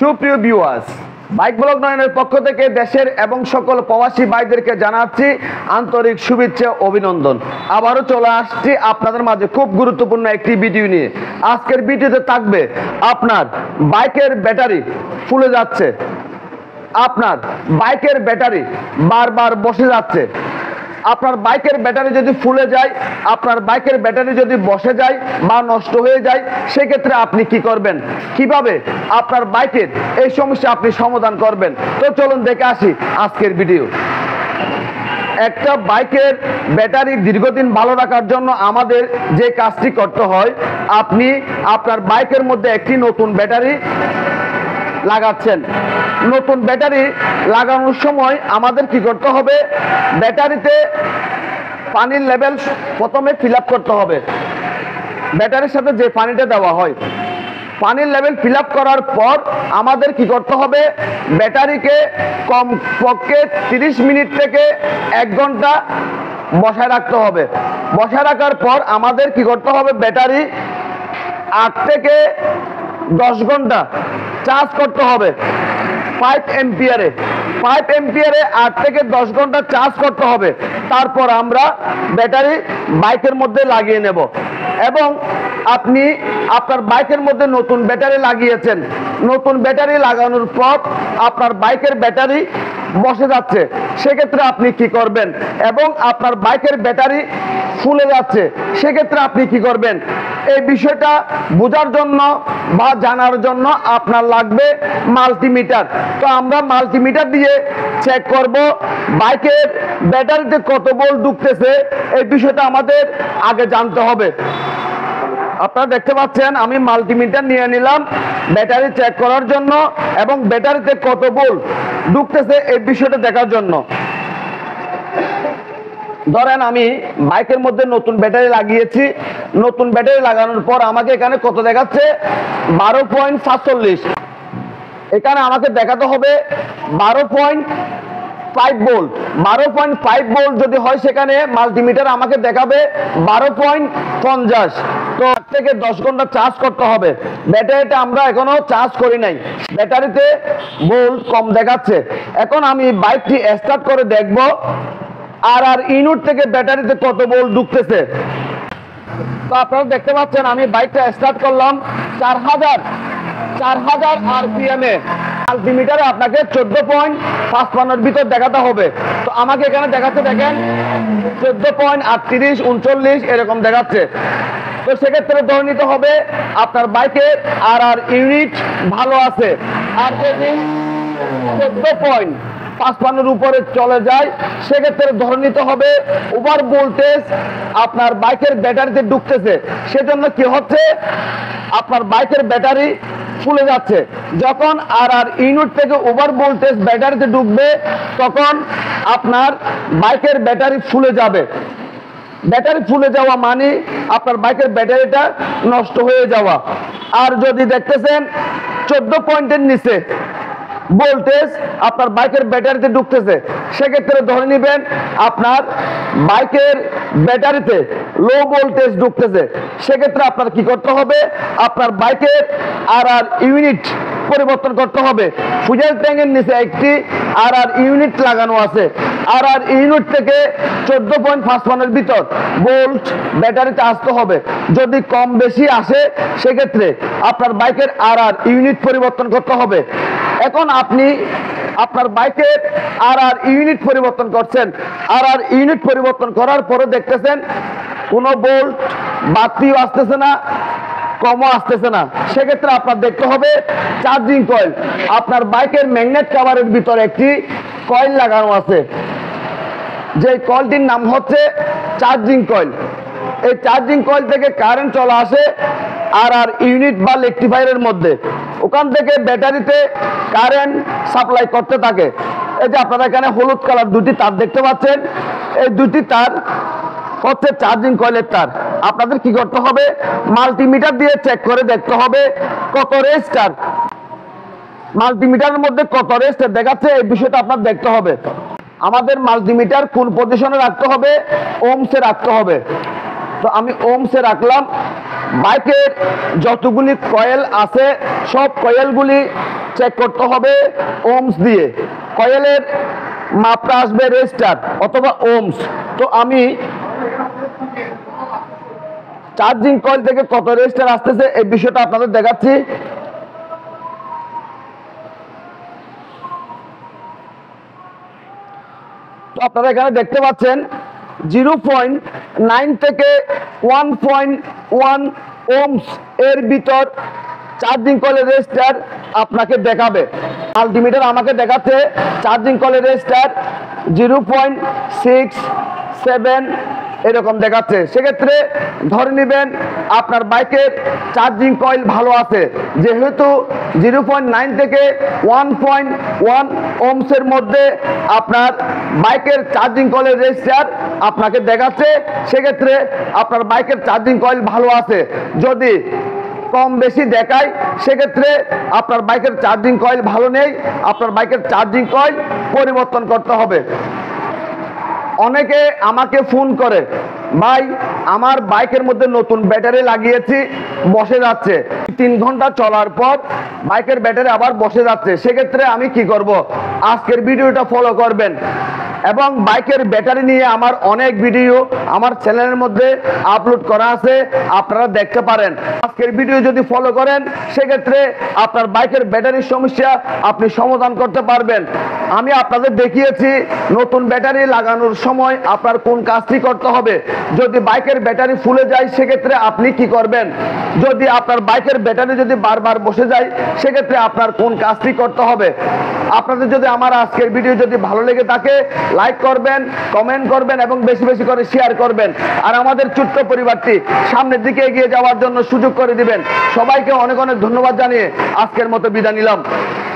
সুপ্রিয় viewers, bike blog নয়নের পক্ষ থেকে দেশের এবং সকল প্রবাসী ভাইদেরকে জানাচ্ছি আন্তরিক শুভেচ্ছা অভিনন্দন। আবারও চলে আসছি আপনাদের মাঝে খুব গুরুত্বপূর্ণ একটি ভিডিও নিয়ে। আজকের ভিডিওতে থাকবে আপনার বাইকের ব্যাটারি ফুলে যাচ্ছে, আপনার বাইকের ব্যাটারি বারবার বসে যাচ্ছে। আপনার বাইকের ব্যাটারি যদি ফুলে যায়, আপনার বাইকের ব্যাটারি যদি বসে যায় বা নষ্ট হয়ে যায়, সেক্ষেত্রে আপনি কি করবেন, কিভাবে আপনার বাইকের এই সমস্যা আপনি সমাধান করবেন। তো চলুন দেখে আসি আজকের ভিডিও। একটা বাইকের ব্যাটারি দীর্ঘদিন ভালো রাখার জন্য আমাদের যে কাজটি করতে হয়, আপনি আপনার বাইকের মধ্যে একটি নতুন ব্যাটারি লাগাচ্ছেন। নতুন ব্যাটারি লাগানোর সময় আমাদের কি করতে হবে, ব্যাটারিতে পানির লেভেল প্রথমে ফিল আপ করতে হবে। ব্যাটারির সাথে যে পানিটা দেওয়া হয়, পানির লেভেল ফিল আপ করার পর আমাদের কি করতে হবে, ব্যাটারিকে কমপক্ষে 30 মিনিট থেকে 1 ঘন্টা বসায় রাখতে হবে। বসায় রাখার পর আমাদের কি করতে হবে, ব্যাটারি 8 থেকে 10 ঘন্টা চার্জ করতে হবে 5 এম্পিয়ারে। 5 এম্পিয়ারে 8 থেকে 10 ঘন্টা চার্জ করতে হবে। তারপর আমরা ব্যাটারি বাইকের মধ্যে লাগিয়ে নেব। এবং আপনি আপনার বাইকের মধ্যে নতুন ব্যাটারি লাগিয়েছেন, নতুন ব্যাটারি লাগানোর পর আপনার বাইকের ব্যাটারি বসে যাচ্ছে, সেক্ষেত্রে আপনি কি করবেন। এবং আপনার বাইকের ব্যাটারি ফুলে যাচ্ছে, সেক্ষেত্রে আপনি কি করবেন। এই বিষয়টা বোঝার জন্য বা জানার জন্য আপনার লাগবে মাল্টিমিটার। তো আমরা মাল্টিমিটার দিয়ে চেক করব বাইকের ব্যাটারিতে কত ভোল্ট ঢুকতেছে। এই বিষয়টা আমাদের আগে জানতে হবে। আপনারা দেখতে পাচ্ছেন আমি মাল্টিমিটার নিয়ে নিলাম ব্যাটারি চেক করার জন্য এবং ব্যাটারিতে কত ভোল্ট ঢুকতেছে এই বিষয়টা দেখার জন্য। ধরেন আমি বাইকের মধ্যে নতুন ব্যাটারি লাগিয়েছি। নতুন ব্যাটারি লাগানোর পর আমাকে এখানে কত দেখাচ্ছে, 12.47। এখানে আমাকে দেখাতে হবে 12.5 ভোল্ট। 12.5 ভোল্ট যদি হয়, সেখানে মাল্টিমিটার আমাকে দেখাবে 12.50। তো 8 থেকে 10 ঘন্টা চার্জ করতে হবে। ব্যাটারিটা আমরা এখনো চার্জ করি নাই, ব্যাটারিতে ভোল্ট কম দেখাচ্ছে। এখন আমি বাইকটি স্টার্ট করে দেখব আর ইউনিট থেকে ব্যাটারিতে কত ভোল্ট ঢুকতেছে। তো আপনারা দেখতে পাচ্ছেন আমি বাইকটা স্টার্ট করলাম 4000 আরপিএম এ। মাল্টিমিটারে আপনাকে 14.55 ভিতর দেখাতে হবে। তো আমাকে এখানে দেখাচ্ছে, দেখেন 14.38, 39 এরকম দেখাচ্ছে। তো সেক্ষেত্রে ধরে নিতে হবে আপনার বাইকের আর ইউনিট ভালো আছে। আর যদি 14.55 উপরে চলে যায়, সেক্ষেত্রে ধরে নিতে হবে ওভার ভোল্টেজ আপনার বাইকের ব্যাটারিতে ঢুকতেছে। সেজন্য কি হচ্ছে, আপনার বাইকের ব্যাটারি ফুলে যাচ্ছে। যখন আর ইউনিট থেকে ওভার ভোল্টেজ ব্যাটারিতে ঢুকবে, তখন আপনার বাইকের ব্যাটারি ফুলে যাবে। ব্যাটারি ফুলে যাওয়া মানে আপনার বাইকের ব্যাটারিটা নষ্ট হয়ে যাওয়া। আর যদি দেখতেছেন 14 পয়েন্টের নিচে ভোল্টেজ আপনার বাইকের ব্যাটারিতে ঢুকতেছে, সেক্ষেত্রে ধরে নেবেন আপনার বাইকের ব্যাটারিতে লো ভোল্টেজ ঢুকতেছে। সেক্ষেত্রে আপনার কি করতে হবে, আপনার বাইকের আর ইউনিট পরিবর্তন করতে হবে। ফুয়েল ট্যাঙ্কের নিচে একটি আর ইউনিট লাগানো আছে। আর ইউনিট থেকে 14.55 ভিতর ভোল্ট ব্যাটারিতে আসতে হবে। যদি কম বেশি আসে, সেক্ষেত্রে আপনার বাইকের আর ইউনিট পরিবর্তন করতে হবে। এখন আপনি আপনার বাইকের আর ইউনিট পরিবর্তন করছেন। আর ইউনিট পরিবর্তন করার পরে দেখতেছেন কোনো ভোল্ট বাড়তিও আসতেছে না, কমও আসতেছে না। সেক্ষেত্রে আপনার দেখতে হবে চার্জিং কয়েল। আপনার বাইকের ম্যাগনেট কভারের ভিতরে একটি কয়েল লাগানো আছে, যে কয়েলটির নাম হচ্ছে চার্জিং কয়েল। এই চার্জিং কয়েল থেকে কারেন্ট চলে আসে আর ইউনিট বা রেকটিফায়ারের মধ্যে। ওখান থেকে ব্যাটারিতে কারেন্ট সাপ্লাই করতে থাকে। এই যে আপনারা এখানে হলুদ কালার দুটি তার দেখতে পাচ্ছেন, এই দুটি তার হচ্ছে চার্জিং কয়েলের তার। আপনাদের কি করতে হবে, মাল্টিমিটার দিয়ে চেক করে দেখতে হবে কত রেজিস্টার, মাল্টিমিটারের মধ্যে কত রেজিস্টার দেখাচ্ছে। এই বিষয়টা আপনার দেখতে হবে। আমাদের মাল্টিমিটার কোন পজিশনে রাখতে হবে, ওমসে রাখতে হবে। তো আমি ওমসে রাখলাম। বাইকের যতগুলি কয়েল আছে সব কয়েলগুলি চেক করতে হবে ওমস দিয়ে। কয়েলের মাপটা আসবে রেজিস্টার অথবা ওমস। তো আমি চার্জিং কয়েল থেকে কত রেজিস্টার আসতেছে এই বিষয়টা আপনাদের দেখাচ্ছি। তো আপনারা এখানে দেখতে পাচ্ছেন 0.9 থেকে 1.1 ওমস এর ভিতর চার্জিং কয়েলের রেজিস্টার আপনাকে দেখাবে। মাল্টিমিটার আমাকে দেখাচ্ছে চার্জিং কয়েলের রেজিস্টার 0.67 এরকম দেখাচ্ছে। সেক্ষেত্রে ধরে নেবেন আপনার বাইকের চার্জিং কয়েল ভালো আছে, যেহেতু 0.9 থেকে 1.1 ওমসের মধ্যে আপনার বাইকের চার্জিং কয়েলের রেজিস্টার আপনাকে দেখাচ্ছে, সেক্ষেত্রে আপনার বাইকের চার্জিং কয়েল ভালো আছে। যদি কম বেশি দেখায় সেক্ষেত্রে আপনার বাইকের চার্জিং কয়েল ভালো নেই, আপনার বাইকের চার্জিং কয়েল পরিবর্তন করতে হবে। অনেকে আমাকে ফোন করে, ভাই আমার বাইকের মধ্যে নতুন ব্যাটারি লাগিয়েছি বসে যাচ্ছে, 3 ঘন্টা চলার পর বাইকের ব্যাটারি আবার বসে যাচ্ছে, সেক্ষেত্রে আমি কি করব? আজকের ভিডিওটা ফলো করবেন। এবং বাইকের ব্যাটারি নিয়ে আমার অনেক ভিডিও আমার চ্যানেলের মধ্যে আপলোড করা আছে, আপনারা দেখতে পারেন। আজকের ভিডিও যদি ফলো করেন সেক্ষেত্রে আপনার বাইকের ব্যাটারির সমস্যা আপনি সমাধান করতে পারবেন। আমি আপনাদের দেখিয়েছি নতুন ব্যাটারি লাগানোর সময় আপনার কোন কাজটি করতে হবে। যদি বাইকের ব্যাটারি ফুলে যায় সেক্ষেত্রে আপনি কি করবেন? যদি আপনার বাইকের ব্যাটারি যদি বারবার বসে যায় সেক্ষেত্রে আপনার কোন কাজটি করতে হবে। আপনাদের যদি আমার আজকের ভিডিও যদি ভালো লেগে থাকে লাইক করবেন, কমেন্ট করবেন এবং বেশি বেশি করে শেয়ার করবেন। আর আমাদের ছোট্ট পরিবারটি সামনের দিকে এগিয়ে যাওয়ার জন্য সুযোগ করে দিবেন। সবাইকে অনেক অনেক ধন্যবাদ জানিয়ে আজকের মতো বিদায় নিলাম।